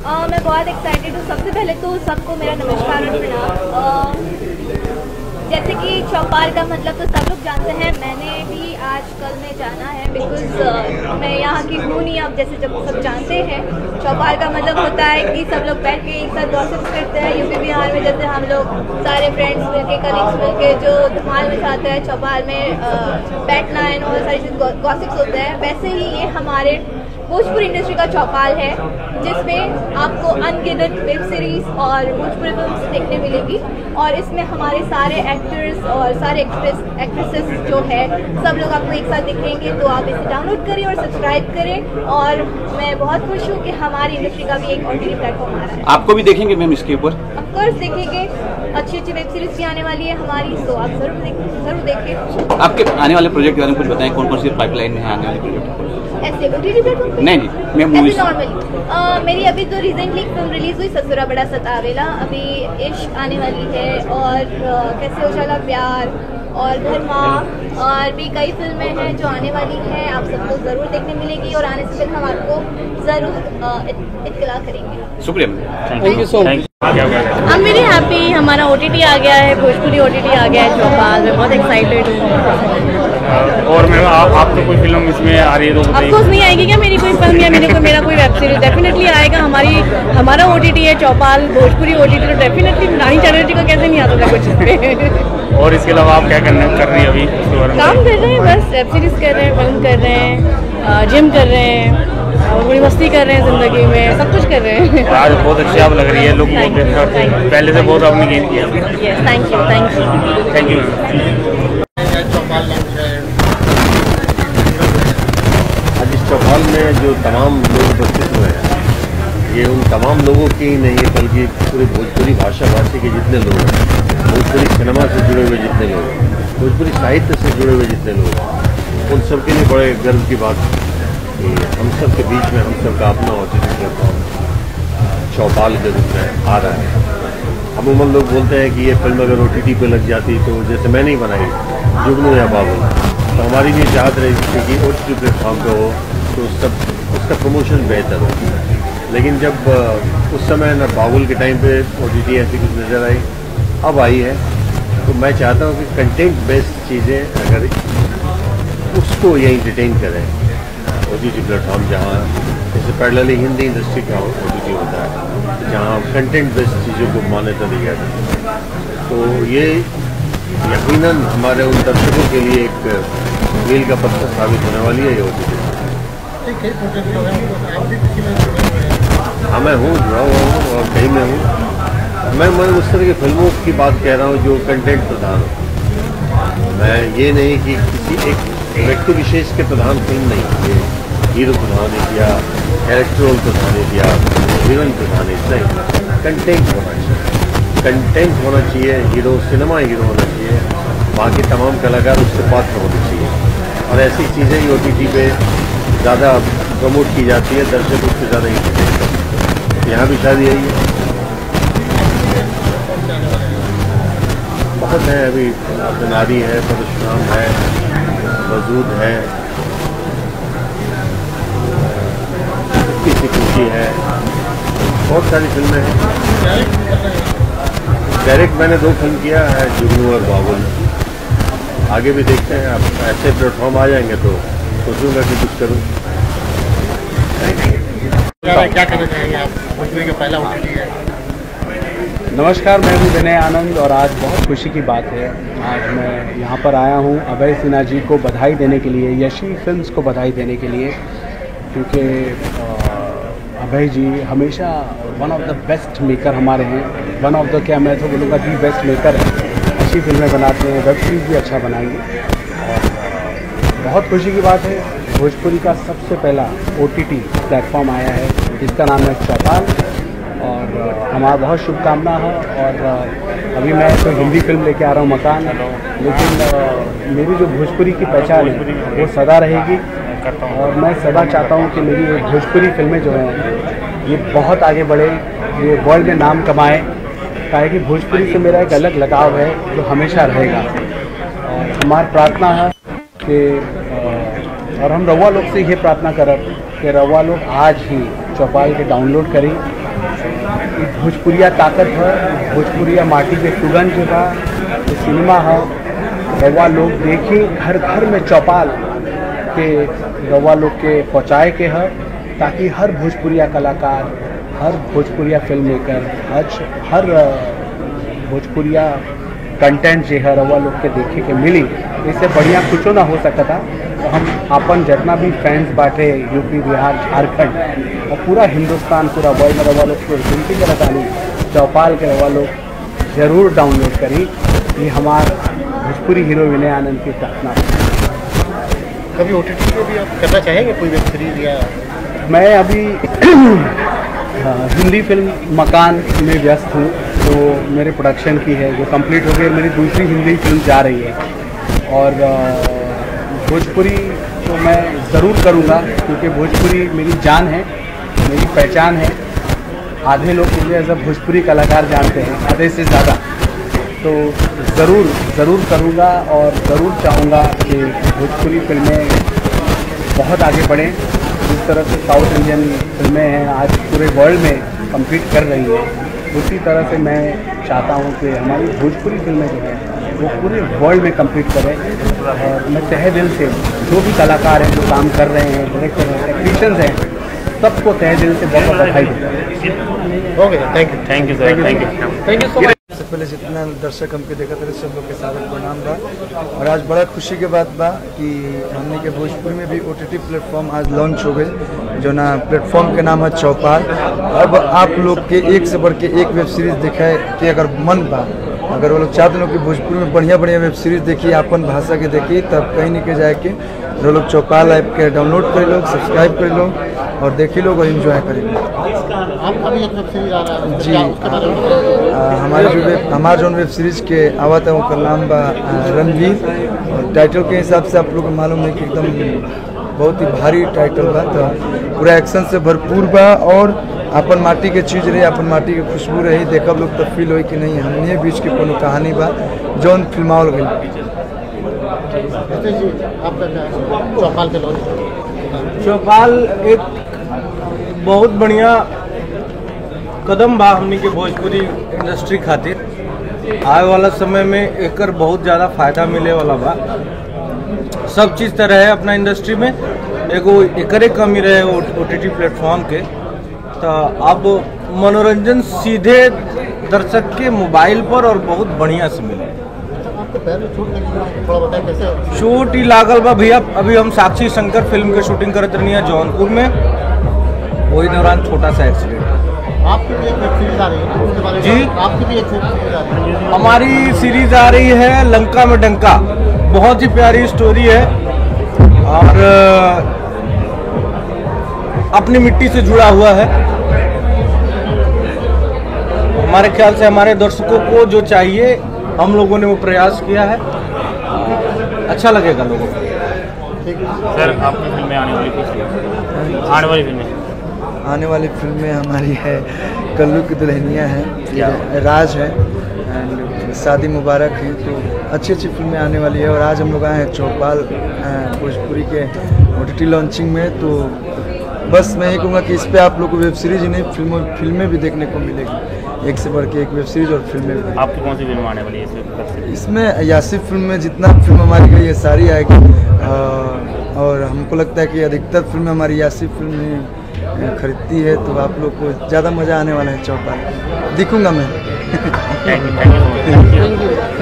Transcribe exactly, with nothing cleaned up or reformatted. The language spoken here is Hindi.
uh, मैं बहुत एक्साइटेड हूँ। सबसे पहले तो सबको मेरा नमस्कार और प्रणाम। जैसे कि चौपाल का मतलब तो सब लोग जानते हैं, मैंने भी आज कल में जाना है बिकॉज uh, मैं यहाँ की हूँ नहीं। अब जैसे जब सब जानते हैं चौपाल का मतलब होता है कि सब लोग बैठ के एक साथ गॉसिप्स करते हैं। यूपी बिहार में जैसे हम लोग सारे फ्रेंड्स मिलके कलीग्स मिलके जो धमाल मचाते हैं चौपाल में uh, बैठना एंड और सारी चीज़ गॉसिप्स होते हैं, वैसे ही ये हमारे भोजपुरी इंडस्ट्री का चौपाल है जिसमें आपको अनगिनत वेब सीरीज और भोजपुरी फिल्म्स देखने मिलेगी। और इसमें हमारे सारे एक्टर्स और सारे एक्ट्रेस एक्ट्रेसेस जो है सब लोग आपको एक साथ दिखेंगे। तो आप इसे डाउनलोड करें और सब्सक्राइब करें। और मैं बहुत खुश हूँ कि हमारी इंडस्ट्री का भी एक ओटीटी प्लेटफॉर्म आ रहा है। आपको भी देखेंगे मैम इसके ऊपर? ऑफकोर्स देखेंगे, अच्छी अच्छी वेब सीरीज भी आने वाली है हमारी, तो आप जरूर देखें जरूर देखें। आपके आने वाले प्रोजेक्ट के बारे में कुछ बताएं, कौन कौन सी पाइपलाइन में है आने वाले प्रोजेक्ट? ऐसे ओटीटी प्लेटफॉर्म पे? नहीं नहीं मैं मूवीज नॉर्मली मेरी अभी तो रिसेंटली फिल्म रिलीज हुई ससुरा बड़ा सतावेला, अभी इश्क आने वाली है और uh, कैसे हो चला प्यार और धर्मा और भी कई फिल्में हैं जो आने वाली हैं। आप सबको ज़रूर देखने मिलेगी और आने से पहले हम आपको ज़रूर इत्तला करेंगे। शुक्रिया, thank you so much. I am very happy, हमारा ओटीटी आ गया है, भोजपुरी ओटीटी आ गया है चौपाल। मैं बहुत एक्साइटेड हूँ। और मैम आप, आप तो कोई फिल्म इसमें आ रही है तो ऑफ कोर्स नहीं आएगी क्या मेरी कोई फिल्म या मेरे कोई मेरा कोई वेब सीरीज? डेफिनेटली आएगा। हमारी हमारा ओटीटी है चौपाल, भोजपुरी ओटीटी, तो डेफिनेटली रानी चैटर्जी को कैसे नहीं आता था कुछ। और इसके अलावा आप क्या करने कर रही है अभी? काम कर रहे हैं, बस वेब सीरीज कर रहे हैं, फिल्म कर रहे हैं, जिम कर रहे हैं, थोड़ी मस्ती कर रहे हैं, जिंदगी में सब कुछ कर रहे हैं। आज बहुत अच्छी आप लग रही है, लोग पहले से बहुत आपने गेन किया। Thank you thank you thank you. आज इस चौपाल में जो तमाम लोग उपस्थित हुए हैं, ये उन तमाम लोगों की नहीं है बल्कि पूरे भोजपुरी भाषा भाषी के जितने लोग हैं, भोजपुरी सिनेमा से जुड़े हुए जितने लोग हैं, भोजपुरी साहित्य से जुड़े हुए जितने लोग हैं, उन सब के लिए बड़े गर्व की बात है कि हम सब के बीच में हम सब का अपना ओटीटी प्लेटफॉर्म चौपाल के रूप में आ रहा है। अमूमन लोग बोलते हैं कि ये फिल्म अगर ओटीटी पे लग जाती तो जैसे मैं नहीं बनाई जुगनू या बाबुल, तो हमारी भी चाहत रही थी कि ओटीटी प्लेटफॉर्म पे हो तो सब उसका प्रमोशन बेहतर हो। लेकिन जब उस समय न बाबुल के टाइम पे ओटीटी ऐसी कुछ नज़र आई, अब आई है, तो मैं चाहता हूँ कि कंटेंट बेस्ड चीज़ें अगर उसको ये इंटरटेन करें ओटीटी प्लेटफॉर्म, जहाँ जैसे पैरेलली हिंदी इंडस्ट्री का ओटीटी होता है, जहाँ कंटेंट बेस्ड चीज़ों को मान्यता दी जाती है। तो ये यकीनन हमारे उन दर्शकों के लिए एक मील का पत्थर साबित होने वाली है ये ओटीटी। हाँ मैं हूँ, जुड़ा हुआ हूँ और कहीं मैं हूँ। मैं मैं उस तरह की फिल्मों की बात कह रहा हूँ जो कंटेंट प्रधान हो। मैं ये नहीं कि किसी एक व्यक्ति विशेष के प्रधान फिल्म नहीं, ये हीरो प्रधान है या कैरेक्टर रोल प्रधान है या हीरोइन प्रधान है, नहीं, कंटेंट होना चाहिए। कंटेंट होना चाहिए, हीरो सिनेमा हीरो होना चाहिए, बाकी तमाम कलाकार उसके पात्र होने चाहिए। और ऐसी चीज़ें ही ओटीटी पे ज़्यादा प्रमोट की जाती है, दर्शक उससे ज़्यादा इंटरटेन करते हैं। यहाँ भी शायद यही है, बहुत है अभी, नारी है, परशुराम है, वजूद है, किसी खुशी है, बहुत सारी फिल्में हैं। डायरेक्ट मैंने दो फिल्म किया है, जुगनू और बाबुल। आगे भी देखते हैं, अब ऐसे प्लेटफॉर्म आ जाएंगे तो सोचूंगा कि कुछ करूं। क्या कहना चाहेंगे आप? भोजपुरी का पहला ओटीटी है। नमस्कार, मैं हूं विनय आनंद और आज बहुत खुशी की बात है, आज मैं यहाँ पर आया हूँ अभय सिन्हा जी को बधाई देने के लिए, यशी फिल्म्स को बधाई देने के लिए, क्योंकि अभय जी हमेशा one of the best maker हमारे हैं। वन ऑफ द क्या, मैं तो बोलूँगा दी बेस्ट मेकर है। अच्छी फिल्में बनाते हैं, वेब सीरीज़ भी अच्छा बनाएंगे और बहुत खुशी की बात है, भोजपुरी का सबसे पहला ओटीटी प्लेटफॉर्म आया है जिसका नाम है चौपाल और हमारा बहुत शुभकामना है। और अभी मैं तो हिंदी फिल्म लेके आ रहा हूँ मकान, लेकिन मेरी जो भोजपुरी की पहचान है वो सदा रहेगी और मैं सदा चाहता हूँ कि मेरी ये भोजपुरी फिल्में जो हैं ये बहुत आगे बढ़े, ये वर्ल्ड में नाम कमाएँ, काहे कि भोजपुरी से मेरा एक अलग लगाव है जो हमेशा रहेगा। और हमारी प्रार्थना है कि और हम रउआ लोग से ये प्रार्थना करब कि रउआ लोग आज ही चौपाल के डाउनलोड करें भोजपुरिया ताकत है, भोजपुरिया माटी के सुगंध जो बा, ये सिनेमा है। रउआ लोग देखी घर घर में चौपाल के रउआ लोग के पहुँचाए के है, ताकि हर भोजपुरिया कलाकार, हर भोजपुरिया फिल्म मेकर, हर हर भोजपुरिया कंटेंट जो है रउआ लोग के देखे के मिली। इससे बढ़िया कुछ ना हो सकता था। तो हम अपन जितना भी फैंस बांटे यूपी, बिहार, झारखंड और पूरा हिंदुस्तान, पूरा वर्ल्ड में रउआ लोग को विनती करता हूँ, चौपाल के रउआ लोग जरूर डाउनलोड करी। ये हमार भोजपुरी हीरो विनय आनंद की प्रार्थना है। कभी ओटीटी पे भी आप करना चाहेंगे कोई वेब सीरीज या? मैं अभी हिंदी फिल्म मकान में व्यस्त हूँ, जो मेरे प्रोडक्शन की है, जो कंप्लीट हो गई। मेरी दूसरी हिंदी फिल्म जा रही है और भोजपुरी तो मैं ज़रूर करूँगा, क्योंकि भोजपुरी मेरी जान है, मेरी पहचान है। आधे लोग मुझे एज अ भोजपुरी कलाकार जानते हैं, आधे से ज़्यादा। तो ज़रूर ज़रूर करूँगा और ज़रूर चाहूँगा कि भोजपुरी फिल्में बहुत आगे बढ़ें। जिस तरह से साउथ इंडियन फिल्में हैं आज पूरे वर्ल्ड में कम्पीट कर रही हैं, उसी तरह से मैं चाहता हूं कि हमारी भोजपुरी फिल्में जो है वो पूरे वर्ल्ड में कम्पीट करें। और मैं तहे दिल से जो भी कलाकार हैं, जो काम कर रहे हैं, डायरेक्टर हैं, टेक्नीशियंस हैं, सबको तहे दिल से बहुत बहुत बधाई देता हूं। Okay, thank you thank you sir, thank you thank you so much. सबसे पहले जितना दर्शक हमके देखा थे सब लोग के सादर प्रणाम बा। और आज बड़ा खुशी के बात बा कि हमने के भोजपुर में भी ओटीटी प्लेटफॉर्म आज लॉन्च हो गए, जो ना प्लेटफॉर्म के नाम है चौपाल। अब आप लोग के एक से बढ़ के एक वेब सीरीज दिखाए कि अगर मन बा, अगर वो लोग चाहते लोग कि भोजपुर में बढ़िया बढ़िया वेब सीरीज देखिए, अपन भाषा के देखिए, तब कहीं नहीं के जाए के जो लोग चौपाल ऐप के डाउनलोड कर लो, सब्सक्राइब कर लो और देखी लोग और इन्जॉय करें। आपका भी एक वेब सीरीज आ रहा है जी, हमारे जो वेब हमारे जो वेब सीरीज के आवत है उनका नाम बा रणवीर। और टाइटल के हिसाब से आप लोग को मालूम है कि एकदम बहुत ही भारी टाइटल बा, तो पूरा एक्शन से भरपूर बा और अपन माटी के चीज़ रही, अपन माटी के खुशबू रही, देखब लोग तो फील हो कि नहीं हमने बीच के कोनो कहानी बा जौन फिल्मावल गई। चौपाल के लॉन्च चौपाल एक बहुत बढ़िया कदम बा हमनी के भोजपुरी इंडस्ट्री खातिर। आए वाला समय में एकर बहुत ज़्यादा फायदा मिले वाला बा। सब चीज़ तरह है अपना इंडस्ट्री में, एगो एकरे कमी रहे ओटीटी प्लेटफॉर्म के। तो अब मनोरंजन सीधे दर्शक के मोबाइल पर और बहुत बढ़िया से मिले। आपको पैर में चोट लगी, थोड़ा बताएं कैसे? चोट ही लागल बा भैया। अभी हम साक्षी शंकर फिल्म के शूटिंग करत रही है जौनपुर में, वही दौरान छोटा सा एक्सीडेंट। आपकी भी एक वेब सीरीज आ रही है, उसके बारे में जी, आपकी भी एक वेब सीरीज आ रही है। हमारी सीरीज आ रही है लंका में डंका। बहुत ही प्यारी स्टोरी है और अपनी मिट्टी से जुड़ा हुआ है। हमारे ख्याल से हमारे दर्शकों को जो चाहिए हम लोगों ने वो प्रयास किया है, अच्छा लगेगा लोगों को। सर आपकी फिल्में आने वाली कुछ आने वाली फिल्में आने वाली फिल्में हमारी है कल्लू की दुल्हनिया है, राज है एंड शादी मुबारक है। तो अच्छी अच्छी फिल्में आने वाली है। और आज हम लोग आए हैं चौपाल भोजपुरी के ओटीटी लॉन्चिंग में। तो बस मैं ये कहूँगा कि इस पर आप लोग को वेब सीरीज ही नहीं फिल्मों फिल्में भी देखने को मिलेगी, एक से बढ़ के एक वेब सीरीज और फिल्में भी। आपकी कौन सी फिल्म आने वाली है इसमें? यासिफ फिल्म में जितना फिल्म हमारी गई है सारी आएगी। और हमको लगता है कि अधिकतर फिल्में हमारी यासिफ फिल्म में खरीदती है, तो आप लोग को ज़्यादा मज़ा आने वाला है चौपाल। दिखूंगा मैं। Thank you, thank you.